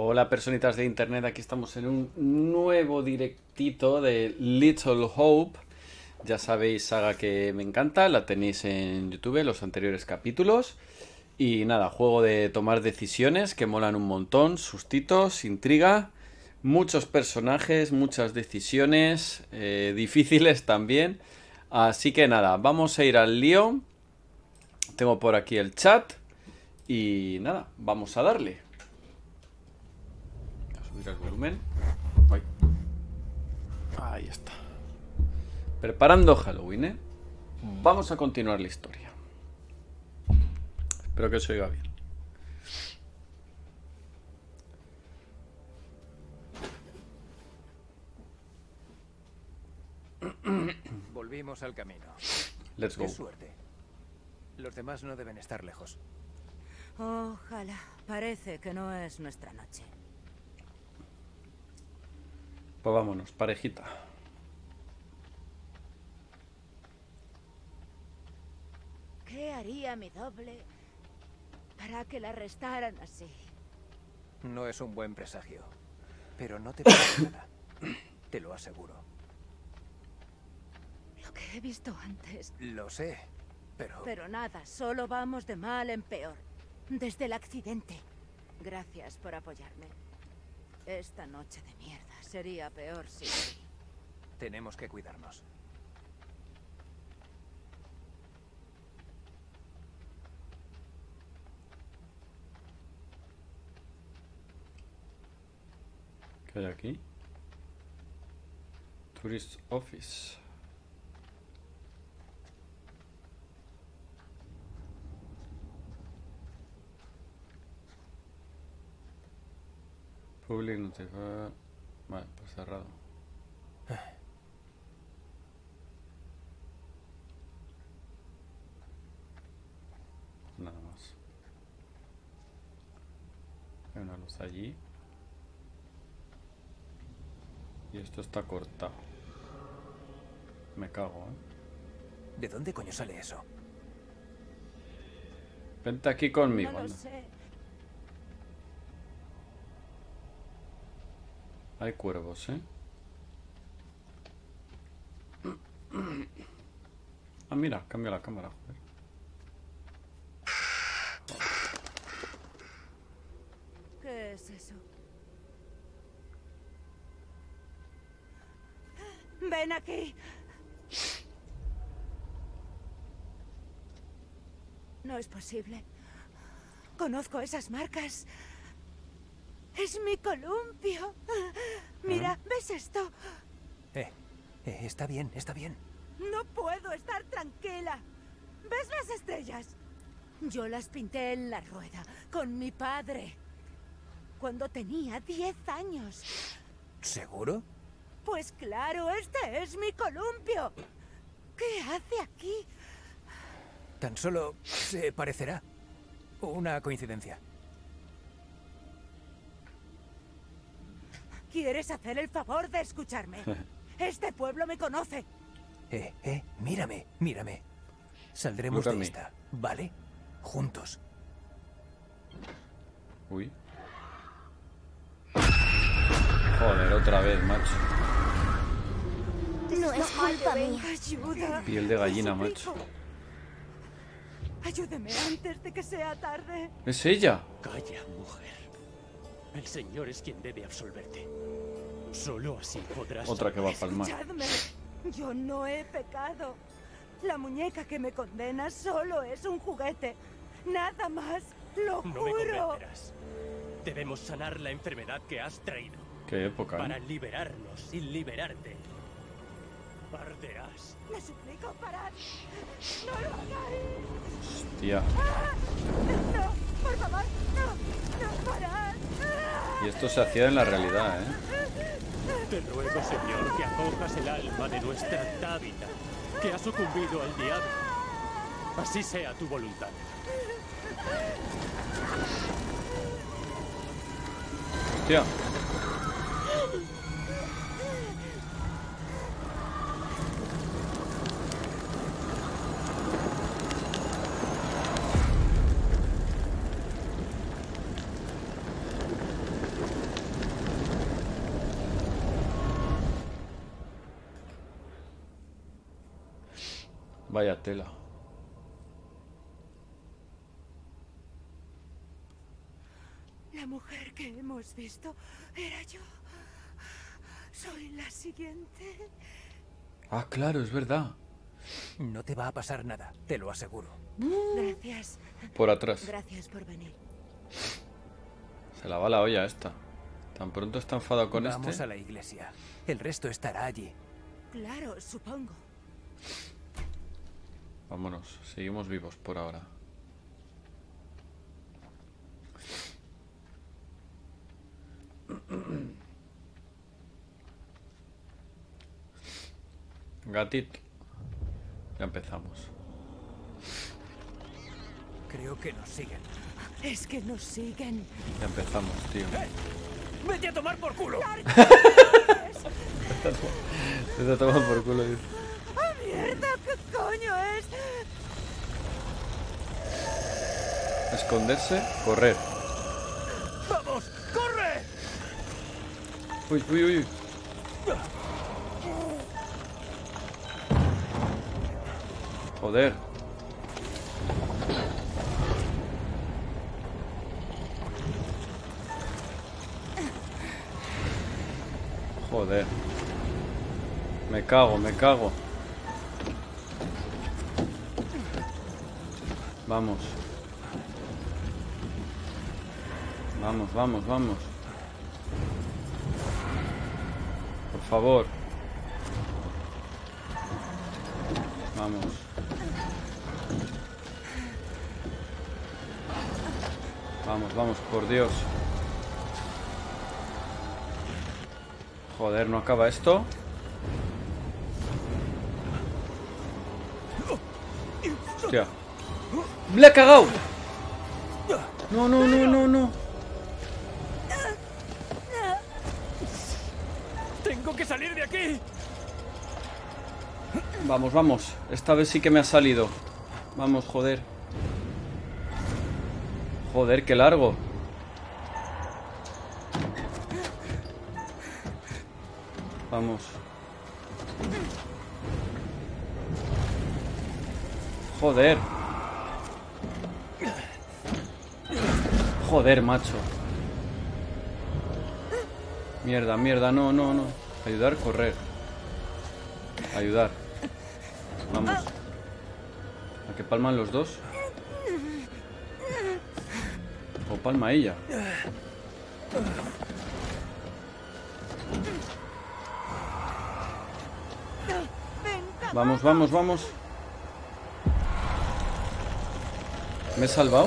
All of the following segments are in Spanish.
Hola personitas de internet, aquí estamos en un nuevo directito de Little Hope. Ya sabéis, saga que me encanta, la tenéis en YouTube, los anteriores capítulos. Y nada, juego de tomar decisiones que molan un montón, sustitos, intriga, muchos personajes, muchas decisiones, difíciles también. Así que nada, vamos a ir al lío. Tengo por aquí el chat y nada, vamos a darle. Subir el volumen. Ay. Ahí está. Preparando Halloween, ¿eh? Vamos a continuar la historia. Espero que se oiga bien. Volvimos al camino. Let's go. Qué suerte. Los demás no deben estar lejos. Ojalá. Parece que no es nuestra noche. Pues vámonos, parejita. ¿Qué haría mi doble para que la arrestaran así? No es un buen presagio. Pero no te pasa nada. Te lo aseguro. Lo que he visto antes. Lo sé, pero... Pero nada, solo vamos de mal en peor. Desde el accidente. Gracias por apoyarme. Esta noche de mierda sería peor sin mí. Tenemos que cuidarnos. ¿Qué hay aquí? Tourist Office. Public notified. Vale, pues cerrado. Nada más. Hay una luz allí. Y esto está cortado. Me cago, ¿eh? ¿De dónde coño sale eso? Vente aquí conmigo. No lo anda. sé. Hay cuervos, ¿eh? Ah, mira, cambia la cámara, joder. ¿Qué es eso? ¡Ven aquí! No es posible. Conozco esas marcas. Es mi columpio. Mira, ¿ves esto? Está bien, está bien. No puedo estar tranquila. ¿Ves las estrellas? Yo las pinté en la rueda con mi padre cuando tenía 10 años. ¿Seguro? Pues claro, este es mi columpio. ¿Qué hace aquí? Tan solo se parecerá. Una coincidencia. ¿Quieres hacer el favor de escucharme? Este pueblo me conoce. Mírame, mírame. Saldremos de esta, ¿vale? Juntos. Uy. Joder, otra vez, macho. No es culpa mía. Ayuda. Piel de gallina, Te macho. suplico. Ayúdeme antes de que sea tarde. ¿Es ella? Calla, mujer. El Señor es quien debe absolverte. Solo así podrás... Otra que va a palmar. Escuchadme. Yo no he pecado. La muñeca que me condena solo es un juguete. Nada más. Lo No me juro. convencerás. Debemos sanar la enfermedad que has traído. Qué época, Para ¿eh? liberarnos y liberarte. Arderás. Me suplico, parad. No lo hagáis. Hostia. No, por favor, no, no, parad. Y esto se hacía en la realidad, ¿eh? Te ruego, Señor, que acojas el alma de nuestra Tabitha, que ha sucumbido al diablo. Así sea tu voluntad. Hostia. Vaya tela. La mujer que hemos visto era yo. Soy la siguiente. Ah, claro, es verdad. No te va a pasar nada, te lo aseguro. Gracias. Por atrás. Gracias por venir. Se la va la olla esta. Tan pronto está enfadado con Vamos este. a la iglesia. El resto estará allí. Claro, supongo. Vámonos, seguimos vivos por ahora. Gatito. Ya empezamos. Creo que nos siguen. Es que nos siguen. Ya empezamos, tío. ¡Vete a tomar por culo! Se te toma por culo. Tío. ¡Ah, mierda! ¿Qué coño es? Esconderse, correr. ¡Vamos! ¡Corre! Uy, uy, uy. Joder. Joder. Me cago, me cago. Vamos. Vamos, vamos, vamos. Por favor. Vamos. Vamos, vamos, por Dios. Joder, ¿no acaba esto? Hostia. ¡Le he cagado! No, no, no, no, no. ¡Tengo que salir de aquí! Vamos, vamos. Esta vez sí que me ha salido. Vamos, joder. Joder, qué largo. Vamos. Joder. Joder, macho. Mierda, mierda, no, no, no. Ayudar, correr. Ayudar. Vamos. ¿A qué palman los dos? O palma ella. Vamos, vamos, vamos. ¿Me he salvado?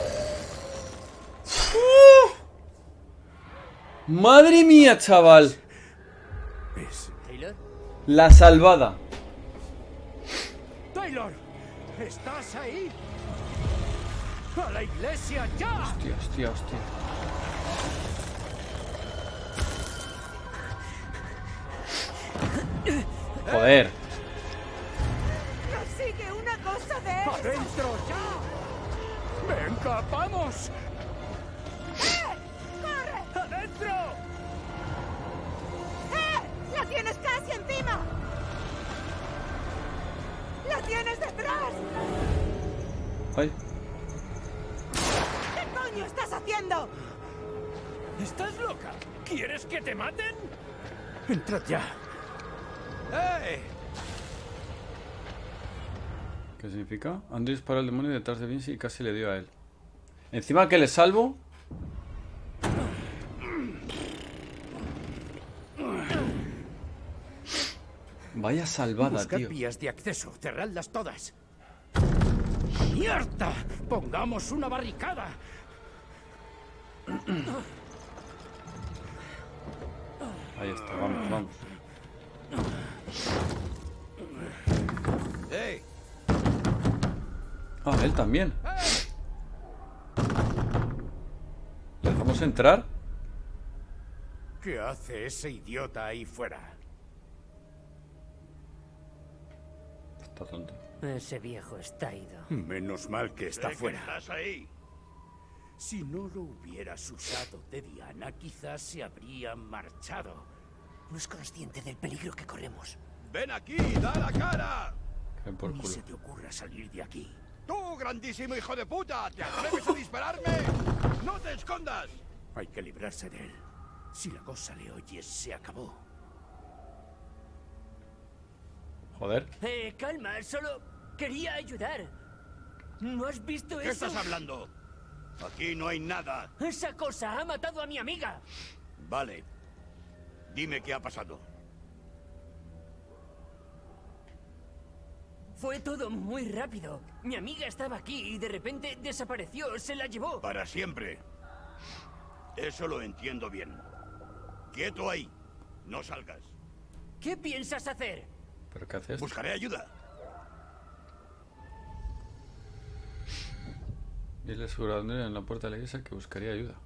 ¡Madre mía, chaval! ¿Taylor? La salvada. ¡Taylor! ¿Estás ahí? ¡A la iglesia ya! Hostia, hostia, hostia. Joder. Nos sigue una cosa de eso. ¡Adentro ya! ¡Venga, vamos! ¡Corre! ¡Adentro! ¡La tienes casi encima! ¡La tienes detrás! Ay. ¿Qué coño estás haciendo? ¿Estás loca? ¿Quieres que te maten? ¡Entrad ya! ¡Hey! ¿Qué significa? Andrew disparó al demonio detrás de Vinci y casi le dio a él. Encima que le salvo. Vaya salvada, Buscad tío. vías de acceso, cerradlas todas. ¡Mierda! ¡Pongamos una barricada! Ahí está, vamos, vamos. ¡Hey! Ah, él también. ¿Le dejamos entrar? ¿Qué hace ese idiota ahí fuera? Está tonto. Ese viejo está ido. Menos mal que está fuera. ¿Estás ahí? Si no lo hubieras usado de Diana, quizás se habría marchado. No es consciente del peligro que corremos. ¡Ven aquí! ¡Da la cara! Ven por Ni culo. se te ocurra salir de aquí. ¡Tú, grandísimo hijo de puta! ¿Te atreves a dispararme? ¡No te escondas! Hay que librarse de él. Si la cosa le oyes, se acabó. Joder. Calma, solo quería ayudar. ¿No has visto ¿Qué eso? estás hablando? Aquí no hay nada. Esa cosa ha matado a mi amiga. Vale. Dime qué ha pasado. Fue todo muy rápido. Mi amiga estaba aquí y de repente desapareció. Se la llevó. Para siempre. Eso lo entiendo bien. Quieto ahí. No salgas. ¿Qué piensas hacer? ¿Pero qué haces? Buscaré ayuda. Dile a su en la puerta de la iglesia que buscaría ayuda.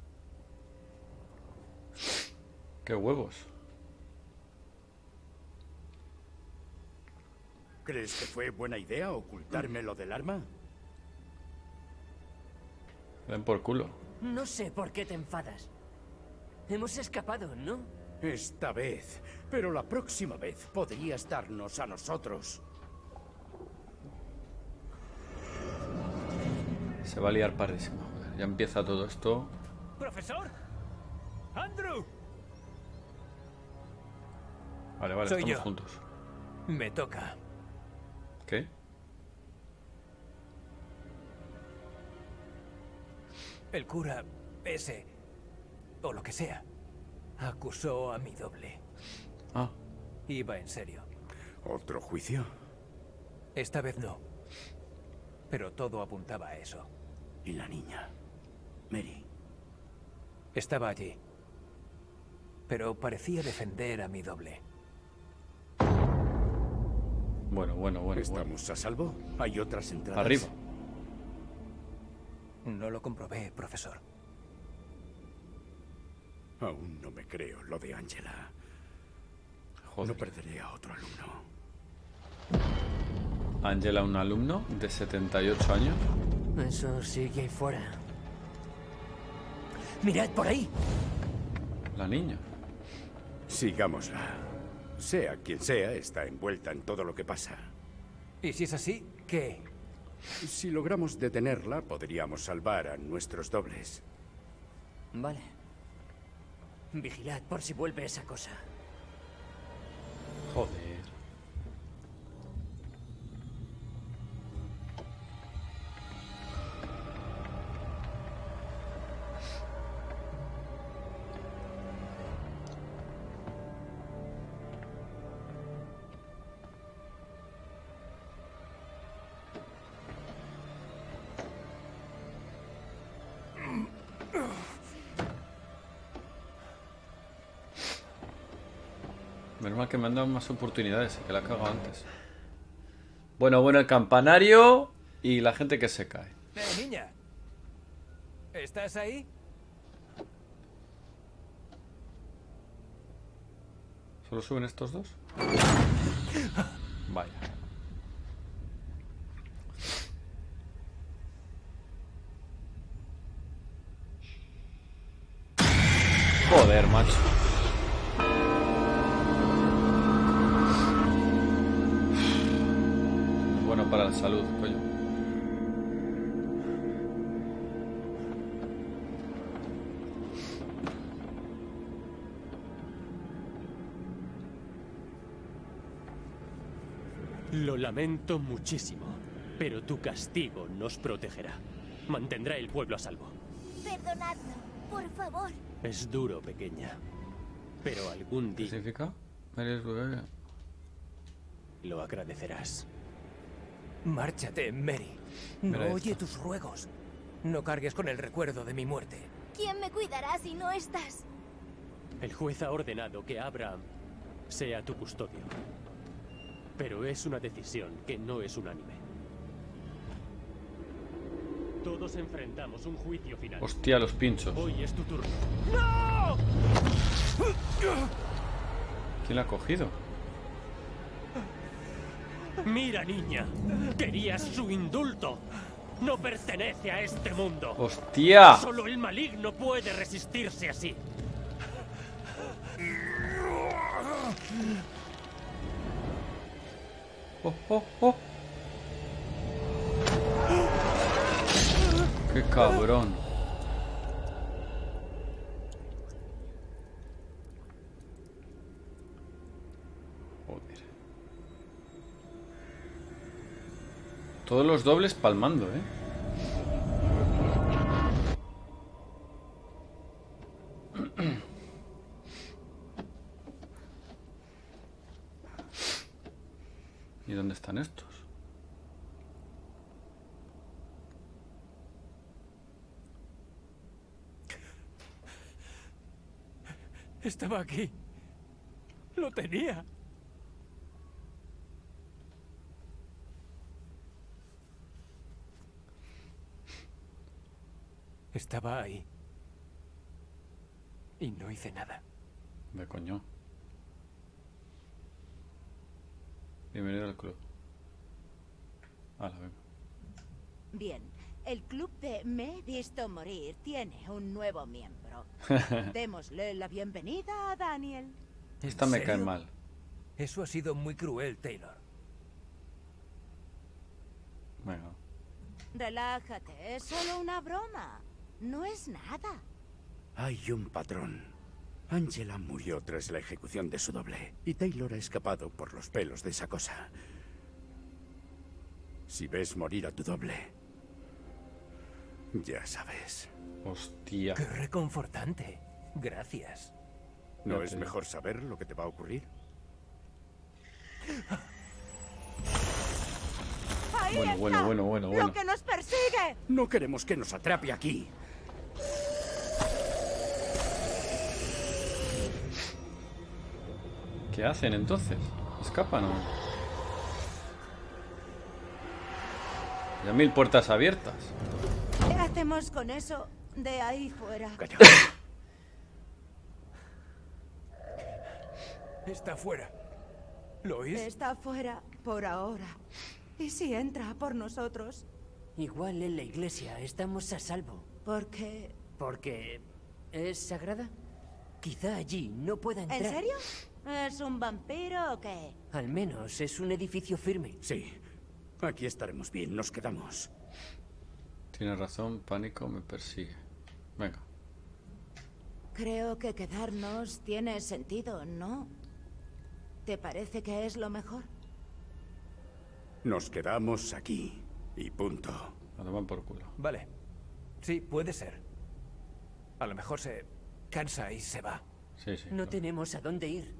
¡Qué huevos! ¿Crees que fue buena idea ocultarme lo del arma? Ven por culo. No sé por qué te enfadas. Hemos escapado, ¿no? Esta vez. Pero la próxima vez podrías darnos a nosotros. Se va a liar pardísima, joder. Ya empieza todo esto. ¡Profesor! ¡Andrew! Vale, vale, Soy estamos yo. juntos. Me toca. ¿Qué? El cura ese, o lo que sea, acusó a mi doble. Ah, Iba en serio. ¿Otro juicio? Esta vez no. Pero todo apuntaba a eso. ¿Y la niña? Mary. Estaba allí. Pero parecía defender a mi doble. bueno. ¿Estamos a salvo? ¿Hay otras entradas? Arriba. No lo comprobé, profesor. Aún no me creo lo de Angela. Joder. No perderé a otro alumno. Angela, un alumno de 78 años. Eso sigue ahí fuera. ¡Mirad por ahí! La niña. Sigámosla. Sea quien sea, está envuelta en todo lo que pasa. Y si es así, ¿qué? Si logramos detenerla, podríamos salvar a nuestros dobles. Vale. Vigilad por si vuelve esa cosa. Joder. Menos mal que me han dado más oportunidades, que la he cagado antes. Bueno, el campanario y la gente que se cae. Niña. ¿Estás ahí? ¿Solo suben estos dos? Vaya. Joder, macho. Bueno para la salud, coño. Lo lamento muchísimo, pero tu castigo nos protegerá. Mantendrá el pueblo a salvo. Perdonadlo, por favor. Es duro, pequeña. Pero algún ¿Qué día significa? Eres bebé. lo agradecerás. Márchate, Mary. No Mira oye esto. tus ruegos. No cargues con el recuerdo de mi muerte. ¿Quién me cuidará si no estás? El juez ha ordenado que Abraham sea tu custodio. Pero es una decisión que no es unánime. Todos enfrentamos un juicio final. Hostia, los pinchos. Hoy es tu turno. ¿Quién la ha cogido? Mira, niña. Querías su indulto. No pertenece a este mundo. ¡Hostia! Solo el maligno puede resistirse así. oh, oh, oh. ¡Qué cabrón! Joder. Todos los dobles palmando, ¿eh? ¿Y dónde están estos? Estaba aquí. Lo tenía. Estaba ahí. Y no hice nada. De coño. Bienvenido al club. Venga. Bien, el club de Me he visto morir tiene un nuevo miembro. Démosle la bienvenida a Daniel. Esta me cae mal. Eso ha sido muy cruel, Taylor. Venga. Relájate, es solo una broma. No es nada. Hay un patrón. Angela murió tras la ejecución de su doble, y Taylor ha escapado por los pelos de esa cosa. Si ves morir a tu doble, ya sabes. Hostia. Qué reconfortante. Gracias. ¿No es mejor saber lo que te va a ocurrir? Ahí Bueno, está, bueno. lo que nos persigue. No queremos que nos atrape aquí. ¿Qué hacen entonces? ¿Escapan o no? Ya 1000 puertas abiertas. ¿Qué hacemos con eso de ahí fuera? Calla. Está fuera. ¿Lo oís? Está fuera por ahora. ¿Y si entra por nosotros? Igual en la iglesia estamos a salvo. ¿Por qué? ¿Porque es sagrada? Quizá allí no pueda entrar. ¿En serio? ¿Es un vampiro o qué? Al menos es un edificio firme. Sí, aquí estaremos bien, nos quedamos. Tienes razón, pánico me persigue. Venga. Creo que quedarnos tiene sentido, ¿no? ¿Te parece que es lo mejor? Nos quedamos aquí. Y punto. A tomar por culo. Vale. Sí, puede ser. A lo mejor se cansa y se va. Sí, sí. No claro. tenemos a dónde ir.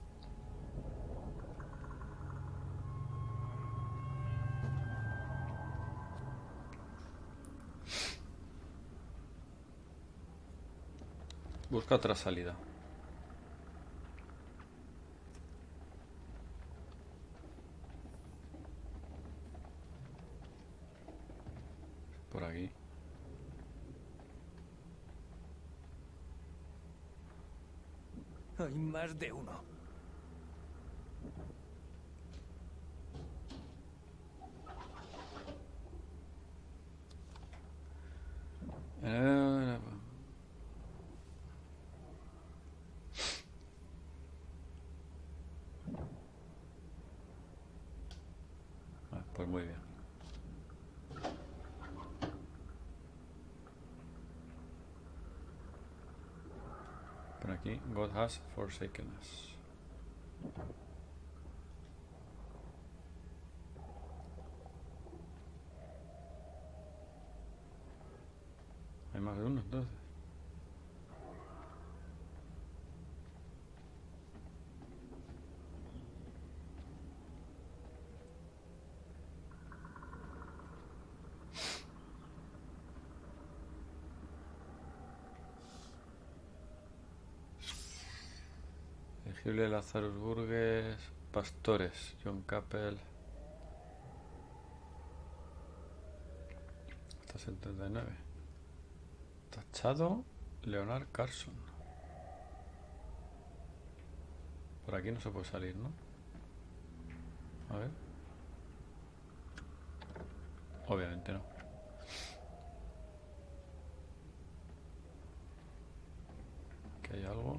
Busca otra salida. Por aquí. Hay más de uno. Pues muy bien. Por aquí, God has forsaken us. Hay más de uno entonces. Elegible Lazarus Burgess, Pastores, John Capel. Hasta 79. Tachado, Leonard Carson. Por aquí no se puede salir, ¿no? A ver. Obviamente no. Aquí hay algo.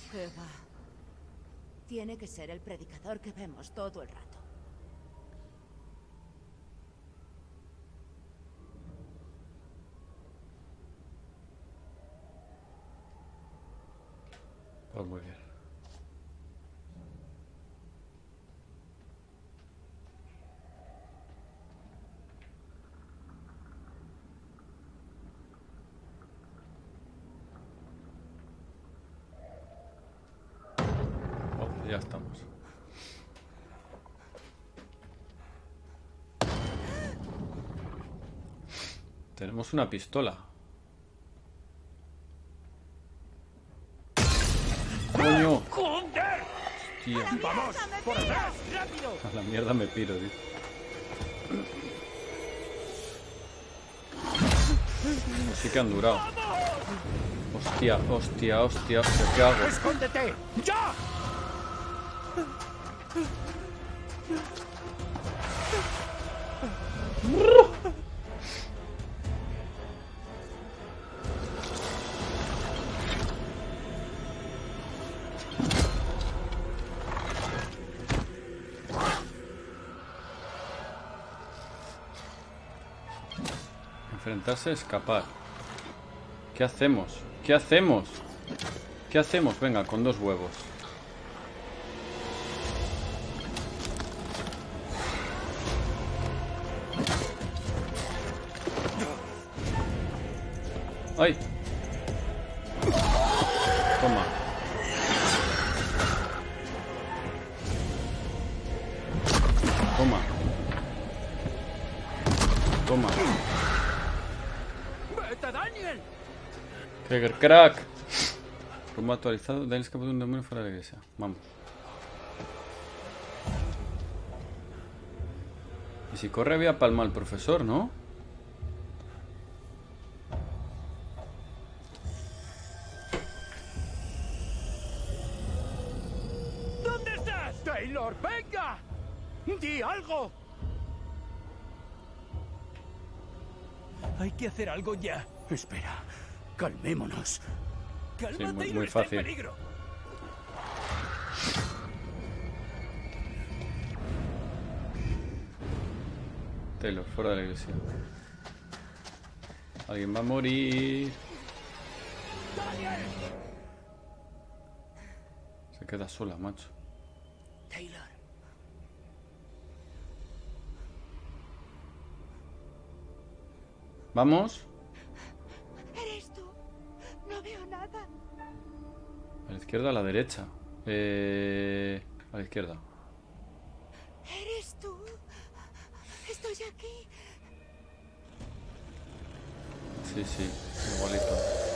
¿Qué va? Tiene que ser el predicador que vemos todo el rato. Pues muy bien. Oh, ya estamos. Tenemos una pistola. ¡Coño! ¡Joder! Hostia. ¡Vamos! ¡Por atrás! ¡Rápido! A la mierda me piro, tío. Pues sí que han durado. Hostia, hostia, hostia, hostia, ¿qué hago? ¡Escóndete! ¡Ya! Enfrentarse, escapar. ¿Qué hacemos? ¿Qué hacemos? ¿Qué hacemos? Venga, con 2 huevos. ¡Ay! Toma. Toma. Toma. ¡Vete, Daniel! Krieger crack. Rumbo actualizado. Daniel escapó de un demonio fuera de la iglesia. Vamos. Y si corre había palma al profesor, ¿no? ¿Dónde estás? ¡Taylor, venga! ¡Di algo! Hay que hacer algo ya. Espera, calmémonos. Calma, Sí, muy Taylor, está en fácil. peligro. Taylor, fuera de la iglesia. Alguien va a morir. Se queda sola, macho. Taylor. ¿Vamos? ¿Eres tú? No veo nada. ¿A la izquierda o a la derecha? A la izquierda. ¿Eres tú? Estoy aquí. Sí, sí, igualito.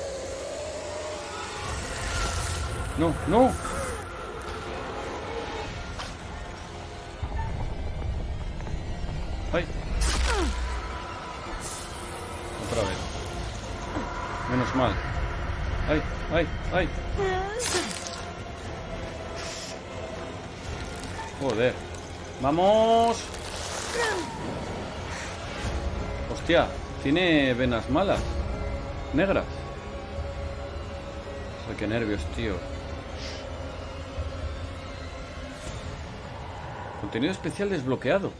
¡No, no! ¡Ay! Otra vez. Menos mal. ¡Ay, ay, ay! Joder. ¡Vamos! Hostia, tiene venas malas. Negras. Ay, qué nervios, tío. Contenido especial desbloqueado.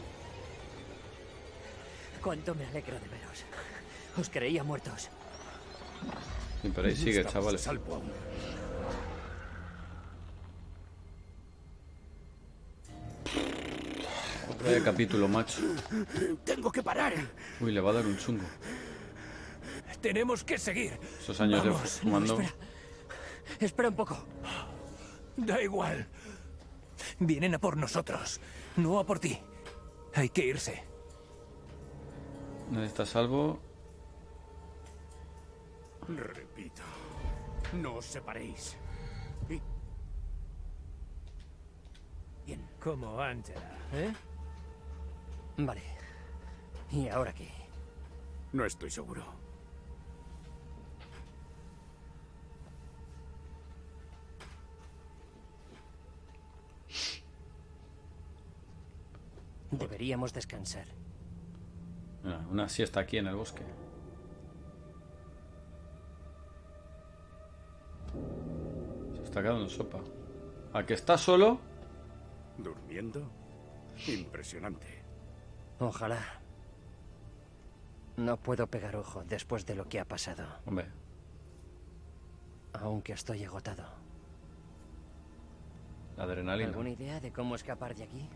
Cuánto me alegro de veros. Os creía muertos. Sí, pero ahí sigue, Estamos chavales. a salvo aún. Vaya capítulo, macho. Tengo que parar. Uy, le va a dar un chungo. Tenemos que seguir. Esos años de Vamos, fumando. espera. Espera un poco. Da igual. Vienen a por nosotros, no a por ti. Hay que irse. Nadie está a salvo. Repito, no os separéis. Y- Bien, Como Angela, ¿eh? Vale. ¿Y ahora qué? no estoy seguro. Deberíamos descansar. Mira, una siesta aquí en el bosque. Se Está quedando en sopa. ¿A que está solo? ¿Durmiendo? Impresionante. Ojalá. No puedo pegar ojo después de lo que ha pasado. Hombre. Aunque estoy agotado. La adrenalina. ¿Alguna idea de cómo escapar de aquí?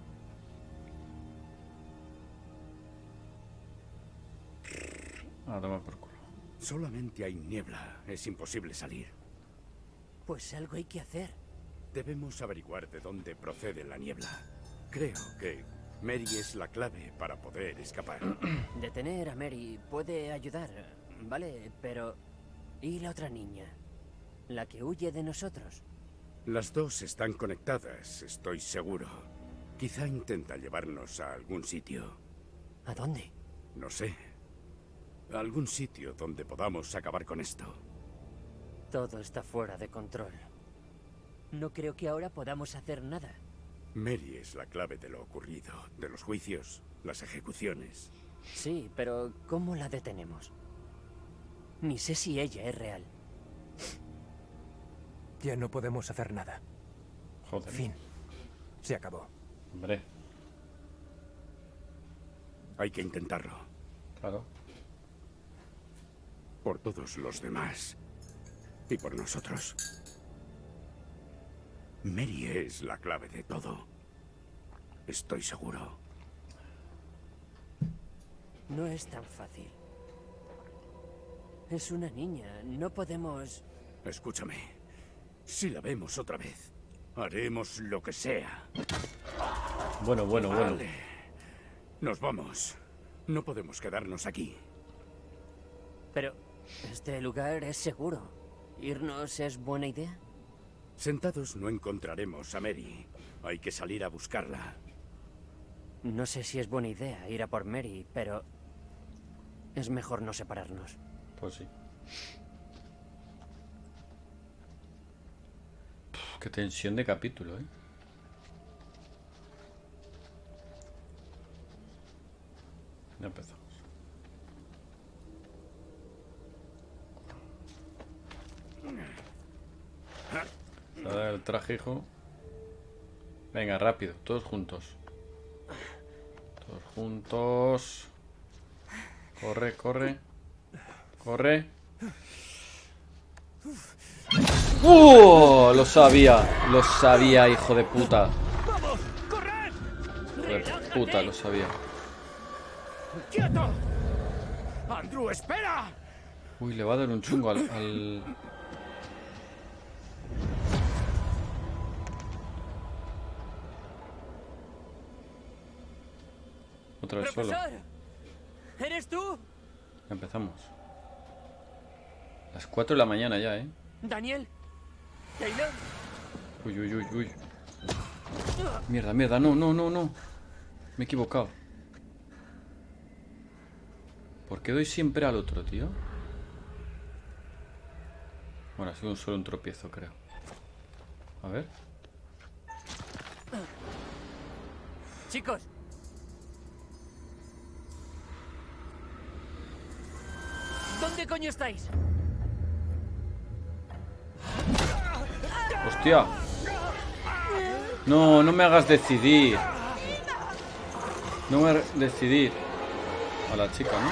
A tomar por culo. Solamente hay niebla. Es imposible salir. Pues algo hay que hacer. Debemos averiguar de dónde procede la niebla. Creo que Mary es la clave para poder escapar. Detener a Mary puede ayudar, ¿vale? Pero... ¿y la otra niña? La que huye de nosotros. Las dos están conectadas, estoy seguro. Quizá intenta llevarnos a algún sitio. ¿A dónde? No sé. A algún sitio donde podamos acabar con esto. Todo está fuera de control. No creo que ahora podamos hacer nada. Mary es la clave de lo ocurrido, de los juicios, las ejecuciones. Sí, pero ¿cómo la detenemos? Ni sé si ella es real. Ya no podemos hacer nada. Joder. Fin. Se acabó. Hombre. Hay que intentarlo. Claro. Por todos los demás. Y por nosotros. Mary es la clave de todo. Estoy seguro. No es tan fácil. Es una niña. No podemos... Escúchame. Si la vemos otra vez, haremos lo que sea. Bueno. Vale. Nos vamos. No podemos quedarnos aquí. Pero este lugar es seguro. ¿Irnos es buena idea? Sentados no encontraremos a Mary. Hay que salir a buscarla. No sé si es buena idea ir a por Mary, pero... es mejor no separarnos. Pues sí. Qué tensión de capítulo, ¿eh? Ya empezamos. Se da el traje, hijo. Venga, rápido, todos juntos. Todos juntos. Corre, corre. Corre. Lo sabía, hijo de puta. ¡Vamos! ¡Corred! Hijo de puta, lo sabía. ¡Quieto! ¡Andrew, espera! Uy, le va a dar un chungo al... Otra vez solo. ¡Profesor! ¿Eres tú? Ya empezamos. Las 4 de la mañana ya, ¿eh? ¿Daniel? ¿Taylor? Uy. Mierda, no. Me he equivocado. ¿Por qué doy siempre al otro, tío? Bueno, ha sido solo un tropiezo, creo. A ver. Chicos. ¿Dónde coño estáis? ¡Hostia! No me hagas decidir. No me hagas decidir. A la chica, ¿no?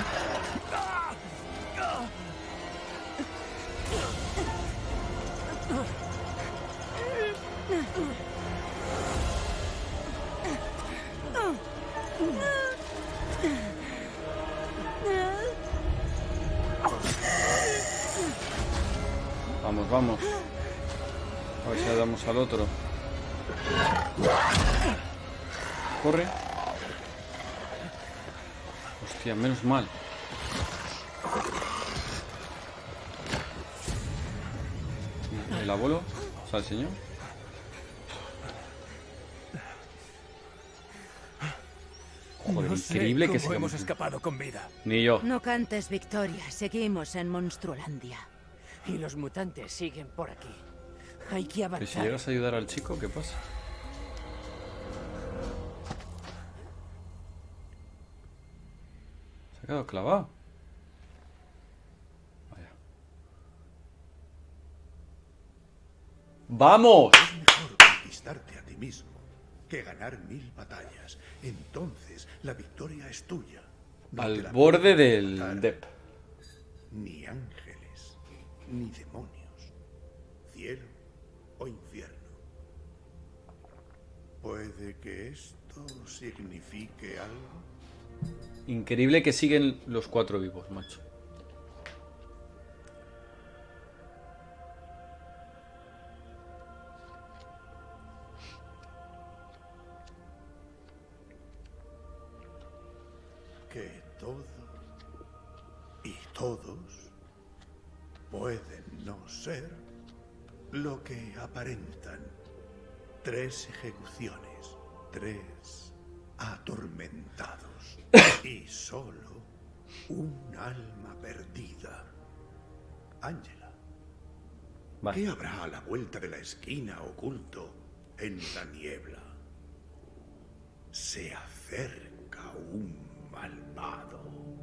Vamos. A ver si le damos al otro. Corre. Hostia, menos mal. ¿El abuelo? O sea, el señor. Joder, No sé increíble que cómo se hemos escapado con vida. Ni yo. No cantes victoria. Seguimos en Monstruolandia. Y los mutantes siguen por aquí. Hay que ¿Y avanzar. si llegas a ayudar al chico, qué pasa? Se ha quedado clavado. Vaya. ¡Vamos! Es mejor conquistarte a ti mismo que ganar 1000 batallas. Entonces la victoria es tuya. No te Al la borde pueden del arrebatar Dep. Ni ángeles, ni demonios, cielo o infierno. ¿Puede que esto signifique algo? Increíble que siguen los 4 vivos, macho. Que todo y todos pueden no ser lo que aparentan. 3 ejecuciones, 3 atormentados y solo un alma perdida. Ángela, Vale. ¿qué habrá a la vuelta de la esquina oculto en la niebla? Se acerca un malvado.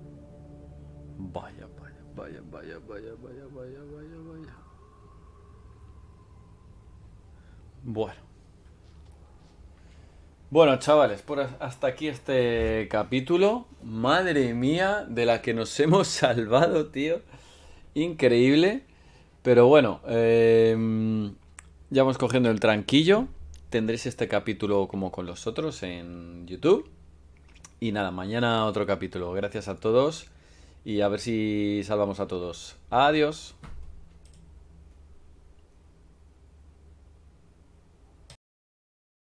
Vaya, vaya, vaya, vaya, vaya, vaya, vaya, vaya, vaya. Bueno, chavales, hasta aquí este capítulo. Madre mía, de la que nos hemos salvado, tío. Increíble. Pero bueno, ya vamos cogiendo el tranquillo. Tendréis este capítulo como con los otros en YouTube. Y nada, mañana otro capítulo. Gracias a todos. Y a ver si salvamos a todos. Adiós.